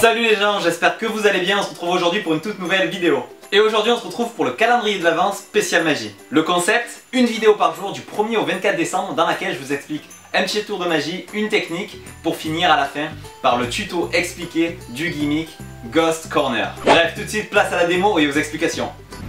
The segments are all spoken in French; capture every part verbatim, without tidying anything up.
Salut les gens, j'espère que vous allez bien, on se retrouve aujourd'hui pour une toute nouvelle vidéo. Et aujourd'hui on se retrouve pour le calendrier de l'Avent spécial magie. Le concept, une vidéo par jour du premier au vingt-quatre décembre dans laquelle je vous explique un petit tour de magie, une technique, pour finir à la fin par le tuto expliqué du gimmick Ghost Corner. Bref, tout de suite place à la démo et aux explications.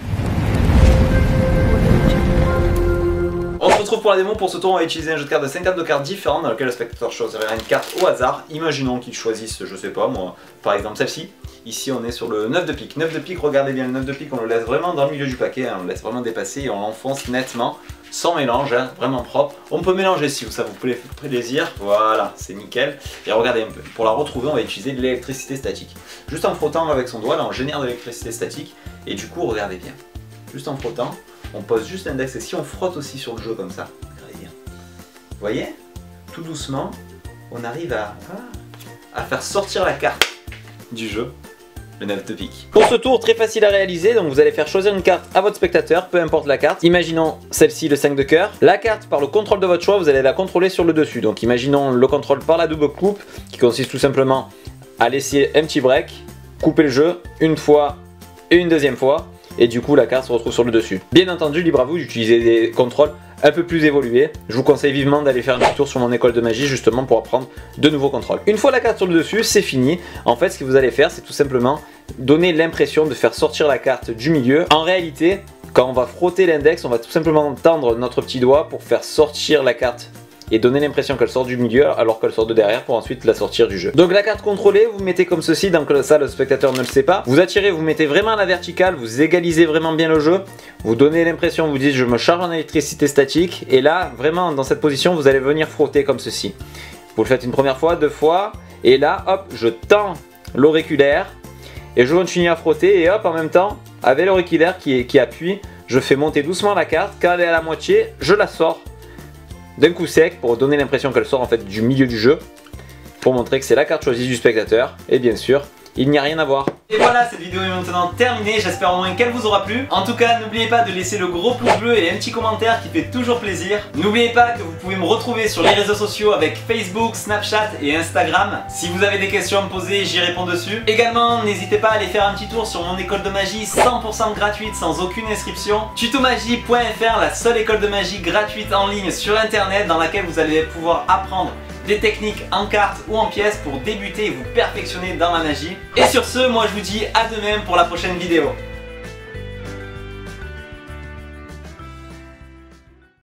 On se retrouve pour la démo. Pour ce tour on va utiliser un jeu de cartes de cinq tables de cartes différentes dans lequel le spectateur choisira une carte au hasard. Imaginons qu'il choisisse, je sais pas moi, par exemple celle-ci. Ici on est sur le neuf de pique. neuf de pique, regardez bien le neuf de pique, on le laisse vraiment dans le milieu du paquet, hein, on le laisse vraiment dépasser et on l'enfonce nettement, sans mélange, hein, vraiment propre. On peut mélanger si ça vous plaît plaisir, voilà, c'est nickel. Et regardez un peu, pour la retrouver on va utiliser de l'électricité statique. Juste en frottant avec son doigt, là on génère de l'électricité statique et du coup regardez bien, juste en frottant, on pose juste l'index et si on frotte aussi sur le jeu comme ça, regardez bien. Vous voyez, tout doucement, on arrive à, à faire sortir la carte du jeu. Le neuf de pique. Pour ce tour très facile à réaliser, donc vous allez faire choisir une carte à votre spectateur, peu importe la carte. Imaginons celle-ci, le cinq de cœur. La carte, par le contrôle de votre choix, vous allez la contrôler sur le dessus. Donc imaginons le contrôle par la double coupe, qui consiste tout simplement à laisser un petit break, couper le jeu une fois et une deuxième fois, et du coup la carte se retrouve sur le dessus. Bien entendu, libre à vous d'utiliser des contrôles un peu plus évolués. Je vous conseille vivement d'aller faire un petit tour sur mon école de magie justement pour apprendre de nouveaux contrôles. Une fois la carte sur le dessus, c'est fini. En fait, ce que vous allez faire, c'est tout simplement donner l'impression de faire sortir la carte du milieu. En réalité, quand on va frotter l'index, on va tout simplement tendre notre petit doigt pour faire sortir la carte et donner l'impression qu'elle sort du milieu alors qu'elle sort de derrière pour ensuite la sortir du jeu. Donc la carte contrôlée, vous mettez comme ceci, donc ça le spectateur ne le sait pas. Vous attirez, vous mettez vraiment à la verticale, vous égalisez vraiment bien le jeu. Vous donnez l'impression, vous dites je me charge en électricité statique et là vraiment dans cette position vous allez venir frotter comme ceci. Vous le faites une première fois, deux fois et là hop je tends l'auriculaire et je continue à frotter et hop en même temps avec l'auriculaire qui, qui appuie, je fais monter doucement la carte. Quand elle est à la moitié, je la sors d'un coup sec pour donner l'impression qu'elle sort en fait du milieu du jeu pour montrer que c'est la carte choisie du spectateur et bien sûr il n'y a rien à voir. Et voilà, cette vidéo est maintenant terminée, j'espère au moins qu'elle vous aura plu. En tout cas, n'oubliez pas de laisser le gros pouce bleu et un petit commentaire qui fait toujours plaisir. N'oubliez pas que vous pouvez me retrouver sur les réseaux sociaux avec Facebook, Snapchat et Instagram. Si vous avez des questions à me poser, j'y réponds dessus. Également, n'hésitez pas à aller faire un petit tour sur mon école de magie cent pour cent gratuite sans aucune inscription. tutomagie point F R, la seule école de magie gratuite en ligne sur internet dans laquelle vous allez pouvoir apprendre des techniques en cartes ou en pièces pour débuter et vous perfectionner dans la magie. Et sur ce, moi je vous dis à demain pour la prochaine vidéo.